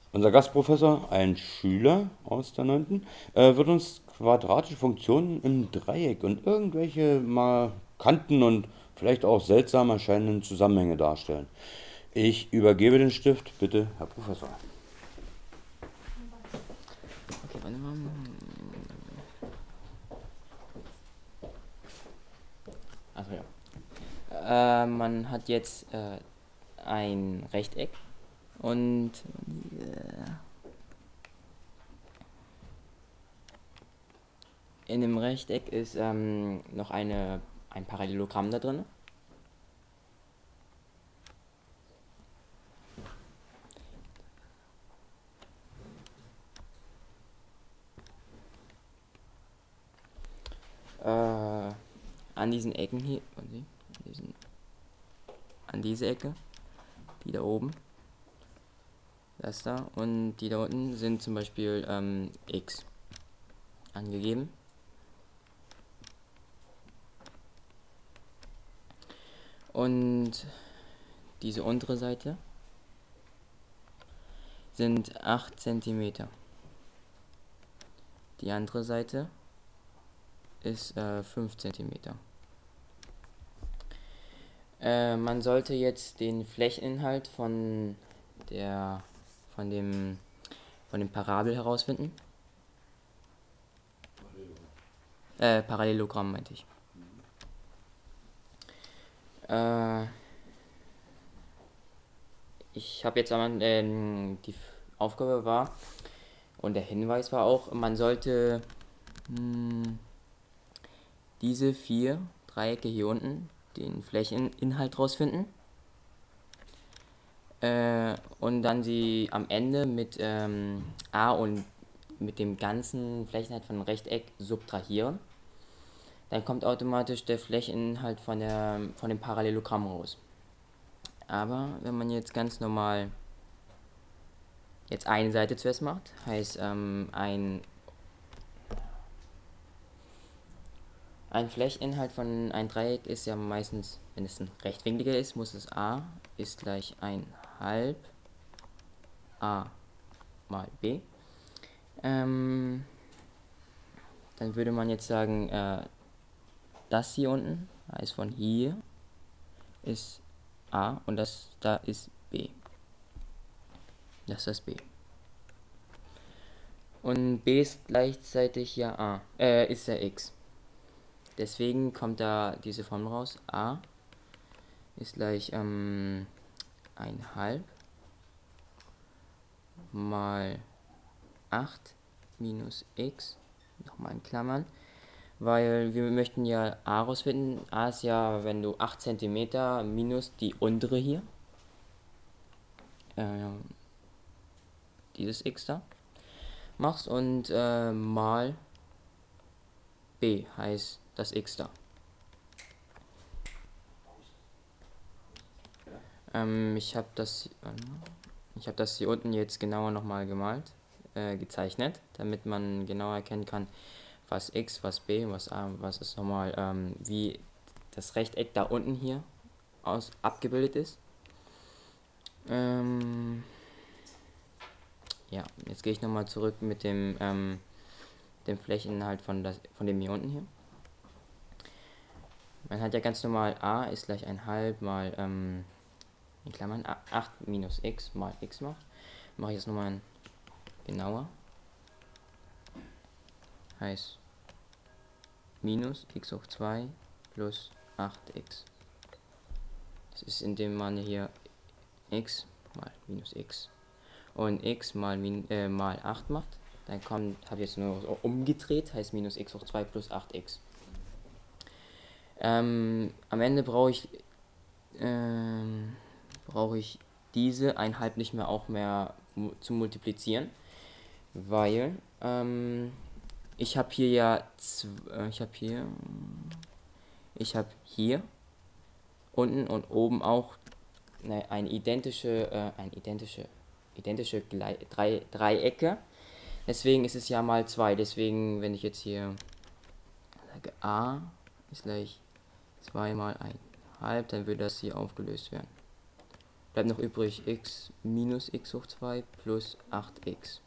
Unser Gastprofessor, ein Schüler aus der 9., wird uns quadratische Funktionen im Dreieck und irgendwelche markanten und vielleicht auch seltsam erscheinenden Zusammenhänge darstellen. Ich übergebe den Stift, bitte, Herr Professor. Okay, warte mal. Also ja. Man hat jetzt ein Rechteck und in dem Rechteck ist noch ein Parallelogramm da drin. An diesen Ecken hier, an diese Ecke, die da oben, das da und die da unten sind zum Beispiel x angegeben. Und diese untere Seite sind 8 cm. Die andere Seite ist 5 cm. Man sollte jetzt den Flächeninhalt der, von dem, von dem Parabel herausfinden. Parallelogramm meinte ich. Ich habe jetzt einmal, die Aufgabe war, und der Hinweis war auch, man sollte diese 4 Dreiecke hier unten, den Flächeninhalt rausfinden. Und dann sie am Ende mit A und mit dem ganzen Flächeninhalt von einem Rechteck subtrahieren. Dann kommt automatisch der Flächeninhalt von dem Parallelogramm raus. Aber wenn man jetzt ganz normal jetzt eine Seite zuerst macht, heißt ein Flächeninhalt von einem Dreieck ist ja meistens, wenn es ein rechtwinkliger ist, muss es a ist gleich 1/2 a mal b. Dann würde man jetzt sagen, das hier unten heißt von hier ist a und das da ist b. Das ist das b. Und b ist gleichzeitig ja a, ist ja x. Deswegen kommt da diese Formel raus. A ist gleich 1/2 mal 8 minus x, nochmal in Klammern, weil wir möchten ja a rausfinden. A ist ja, wenn du 8 cm minus die untere hier, dieses x da, machst und mal b heißt das x da. Ich habe das hier unten jetzt genauer nochmal gemalt, gezeichnet, damit man genauer erkennen kann, was x, was b, was a, was ist nochmal, wie das Rechteck da unten hier abgebildet ist. Ja, jetzt gehe ich nochmal zurück mit dem Flächeninhalt von dem hier unten hier. Man hat ja ganz normal a ist gleich 1/2 mal, in Klammern, 8 minus x mal x macht. Mache ich jetzt nochmal genauer. Heißt minus x hoch 2 plus 8x. Das ist, indem man hier x mal minus x und x mal 8 macht. Dann habe ich jetzt nur so umgedreht, heißt minus x hoch 2 plus 8x. Am Ende brauche ich diese 1/2 nicht mehr auch mehr zu multiplizieren, weil ich habe hier ja ich habe hier unten und oben auch eine identische Dreiecke. Deswegen ist es ja mal 2. Deswegen, wenn ich jetzt hier sage a ist gleich 2 mal 1/2, dann würde das hier aufgelöst werden. bleibt noch übrig x minus x hoch 2 plus 8x.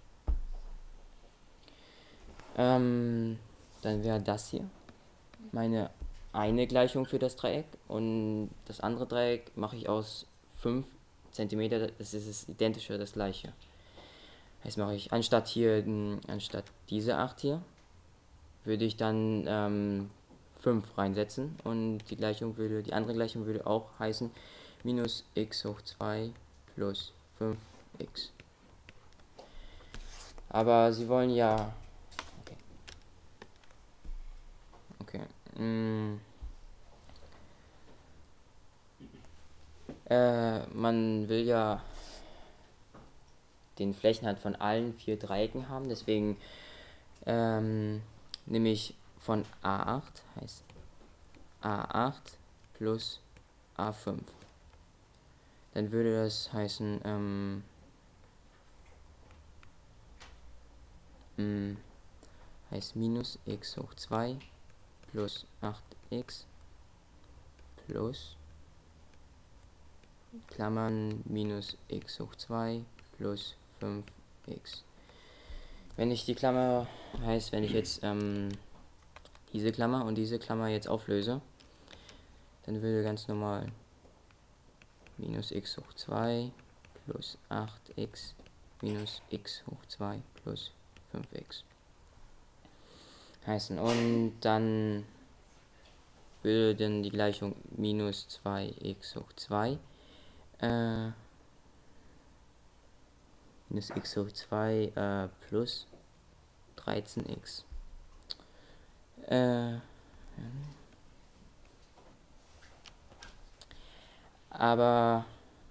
Dann wäre das hier meine eine Gleichung für das Dreieck und das andere Dreieck mache ich aus 5 cm, das ist das identische, das gleiche. Jetzt mache ich anstatt diese 8 hier, würde ich dann 5 reinsetzen und die andere Gleichung würde auch heißen minus x hoch 2 plus 5x. Aber sie wollen ja... Okay. Man will ja den Flächenhalt von allen 4 Dreiecken haben, deswegen nehme ich von A8, heißt A8 plus A5. Dann würde das heißen, heißt minus x hoch 2 plus 8x plus Klammern minus x hoch 2 plus 5x. Wenn ich die Klammer, heißt, wenn ich jetzt diese Klammer und diese Klammer jetzt auflöse, dann würde ganz normal minus x hoch 2 plus 8x minus x hoch 2 plus 5x heißen. Und dann würde dann die Gleichung minus 2x hoch 2 minus x hoch 2 plus 13x. Aber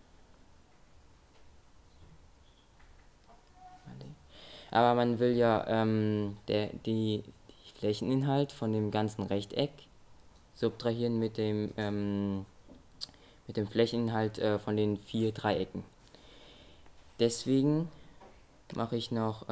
man will ja die Flächeninhalt von dem ganzen Rechteck subtrahieren mit dem Flächeninhalt von den 4 Dreiecken. Deswegen mache ich noch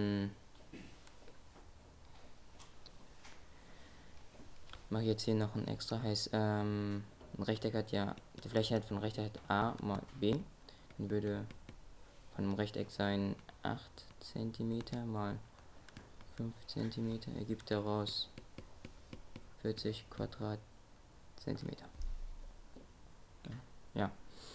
mache jetzt hier noch ein extra, heißt ein Rechteck hat ja, die Fläche von Rechteck hat a mal b, dann würde von einem Rechteck sein 8 cm mal 5 cm ergibt daraus 40 Quadratzentimeter. Ja.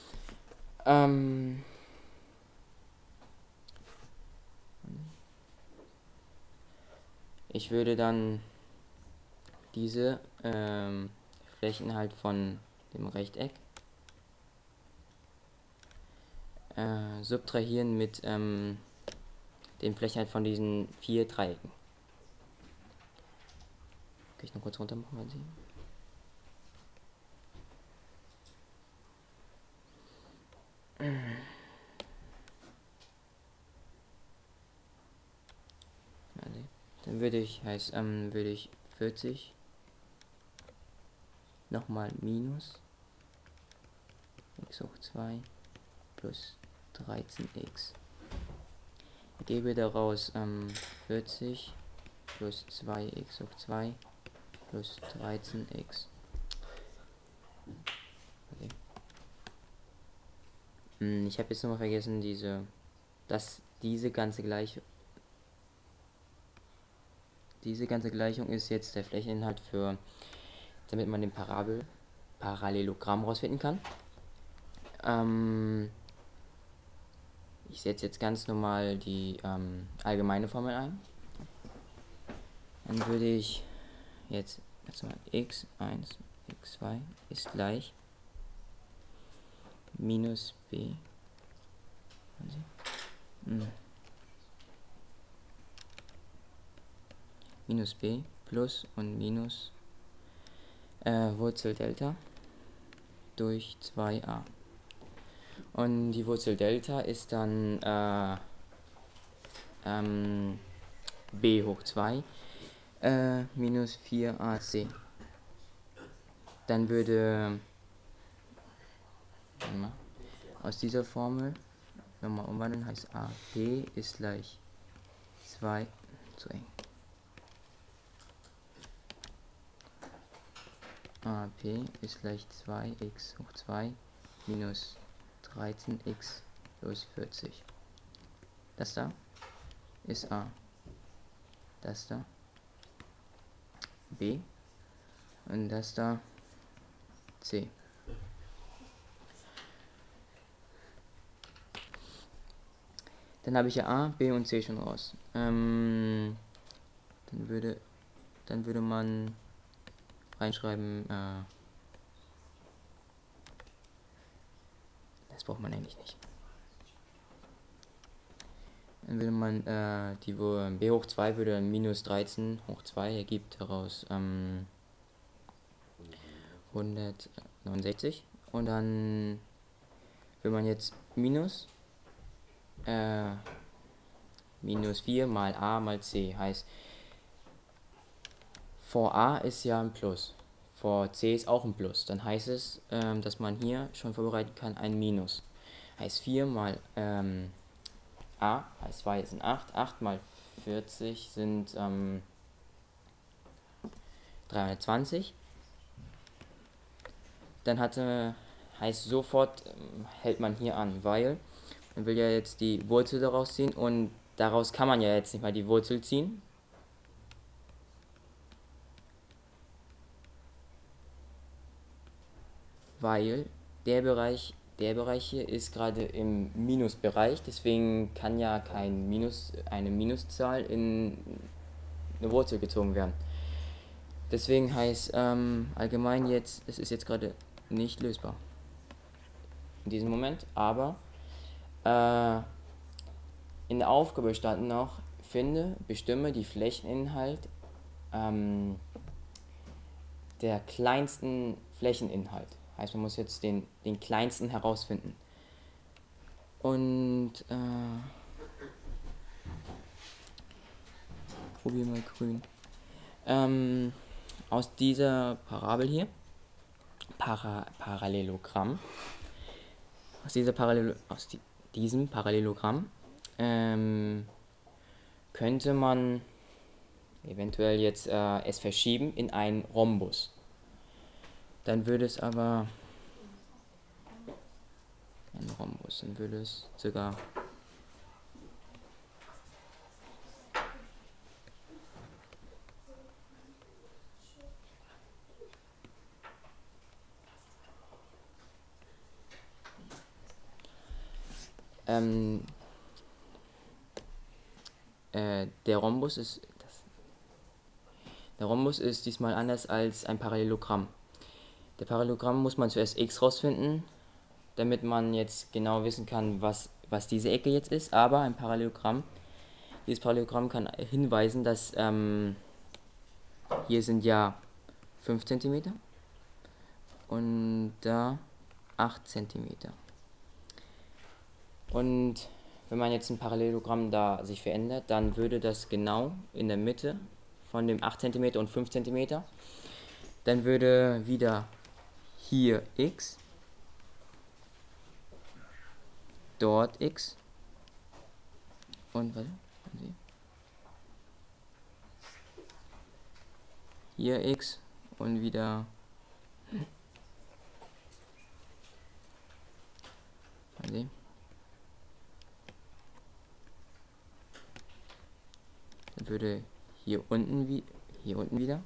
Ich würde dann diese Flächeninhalt von dem Rechteck subtrahieren mit den Flächeninhalt von diesen 4 Dreiecken. Kann ich noch kurz runter machen, mal sehen. Dann würde ich, würde ich 40 nochmal minus x hoch 2 plus 13x. Gebe daraus 40 plus 2x hoch 2 plus 13x. Okay. Ich habe jetzt nochmal vergessen, diese ganze Gleichung ist jetzt der Flächeninhalt damit man den Parallelogramm rausfinden kann. Ich setze jetzt ganz normal die allgemeine Formel ein. Dann würde ich jetzt erstmal x1, x2 ist gleich minus b. Minus b plus und minus Wurzel Delta durch 2a. Und die Wurzel Delta ist dann b hoch 2 minus 4ac. Dann würde aus dieser Formel nochmal umwandeln, heißt AP ist gleich 2 zu eng. AP ist gleich 2x hoch 2 minus 13x plus 40. Das da ist A. Das da B. Und das da C. Dann habe ich ja A, B und C schon raus. Dann würde man reinschreiben, das braucht man eigentlich nicht. Dann würde man die b hoch 2 würde dann minus 13 hoch 2 ergibt daraus 169. Und dann will man jetzt minus 4 mal a mal c, heißt vor a ist ja ein Plus, vor c ist auch ein Plus. Dann heißt es, dass man hier schon vorbereiten kann ein Minus. Heißt 4 mal a, heißt 2 sind 8, 8 mal 40 sind 320. Dann heißt sofort, hält man hier an, weil man will ja jetzt die Wurzel daraus ziehen und daraus kann man ja jetzt nicht mal die Wurzel ziehen. Weil der Bereich hier ist gerade im Minusbereich, deswegen kann ja eine Minuszahl in eine Wurzel gezogen werden. Deswegen heißt allgemein jetzt, es ist jetzt gerade nicht lösbar. In diesem Moment, aber in der Aufgabe stand noch, bestimme die Flächeninhalt der kleinsten Flächeninhalt. Heißt, man muss jetzt den kleinsten herausfinden. Und probier mal grün. Aus dieser Parabel hier, Parallelogramm, aus diesem Parallelogramm könnte man eventuell jetzt es verschieben in einen Rhombus. Dann würde es aber dann würde es sogar der Rhombus ist diesmal anders als ein Parallelogramm. Der Parallelogramm muss man zuerst x rausfinden, damit man jetzt genau wissen kann, was diese Ecke jetzt ist. Aber dieses Parallelogramm kann hinweisen, dass hier sind ja 5 cm und da 8 cm. Und wenn man jetzt ein Parallelogramm da sich verändert, dann würde das genau in der Mitte von dem 8 cm und 5 cm, dann würde wieder hier x, dort x und hier x und wieder dann würde hier unten wieder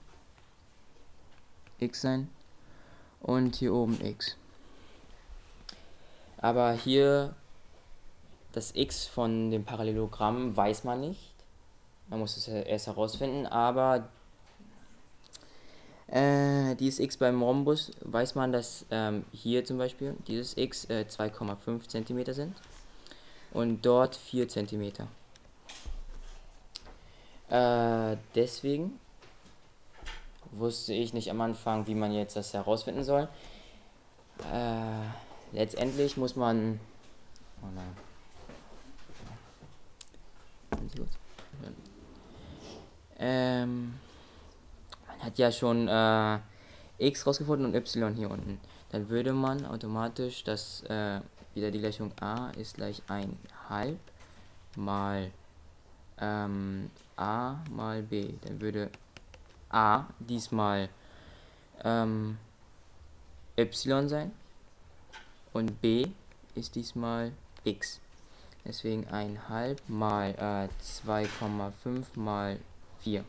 x sein und hier oben x. Aber hier das x von dem Parallelogramm weiß man nicht. Man muss es erst herausfinden, aber dieses x beim Rhombus weiß man, dass hier zum Beispiel dieses x 2,5 cm sind und dort 4 cm. Deswegen wusste ich nicht am Anfang, wie man jetzt das herausfinden soll. Letztendlich muss man... Oh nein. Man hat ja schon x rausgefunden und y hier unten. Dann würde man automatisch das wieder die Gleichung a ist gleich 1/2 mal a mal b. Dann würde a diesmal y sein und b ist diesmal x. Deswegen 1/2 mal 2,5 mal 4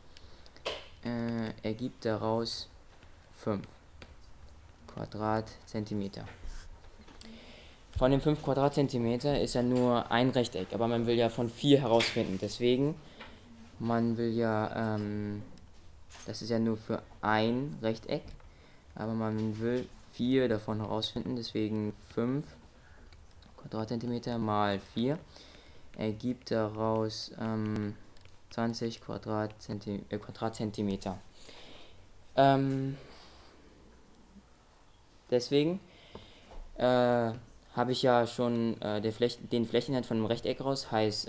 ergibt daraus 5 Quadratzentimeter. Von den 5 Quadratzentimeter ist ja nur ein Rechteck, aber man will ja von 4 herausfinden. Deswegen, man will ja, das ist ja nur für ein Rechteck, aber man will 4 davon herausfinden. Deswegen 5 Quadratzentimeter mal 4 ergibt daraus 20 Quadratzentimeter. Deswegen habe ich ja schon den Flächeninhalt von einem Rechteck raus, heißt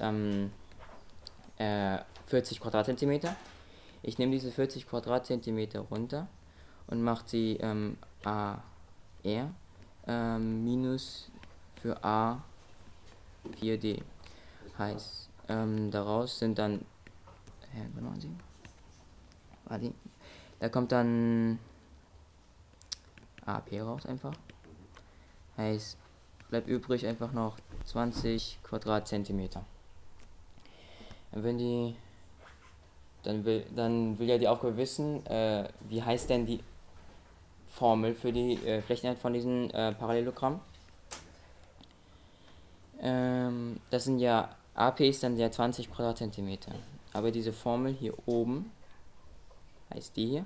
40 Quadratzentimeter. Ich nehme diese 40 Quadratzentimeter runter und mache sie AR minus für A 4D. Heißt, daraus sind dann, da kommt dann AP raus einfach. Heißt, bleibt übrig einfach noch 20 Quadratzentimeter. Dann will ja die Aufgabe wissen, wie heißt denn die Formel für die Flächeninhalt von diesem Parallelogramm. Das sind ja, AP ist dann ja 20 Quadratzentimeter. Aber diese Formel hier oben, heißt die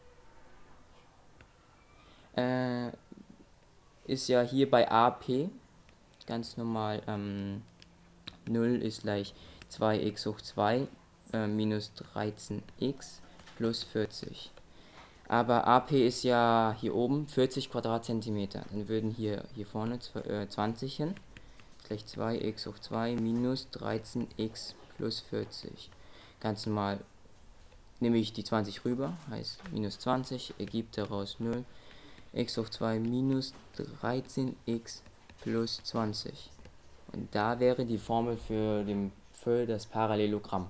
hier, ist ja hier bei AP ganz normal, 0 ist gleich 2x hoch 2 minus 13x plus 40. Aber AP ist ja hier oben 40 Quadratzentimeter. Dann würden hier vorne 20 hin. Gleich 2x hoch 2 minus 13x plus 40. Ganz normal nehme ich die 20 rüber, heißt minus 20, ergibt daraus 0. X hoch 2 minus 13x plus 20. Und da wäre die Formel für das Parallelogramm.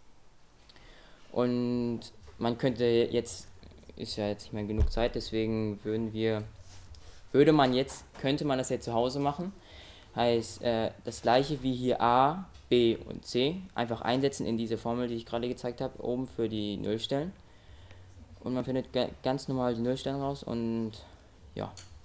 Und man könnte jetzt, ist ja jetzt nicht mehr genug Zeit, deswegen könnte man das jetzt zu Hause machen. Heißt, das gleiche wie hier A, B und C einfach einsetzen in diese Formel, die ich gerade gezeigt habe, oben für die Nullstellen. Und man findet ganz normal die Nullstellen raus und ja.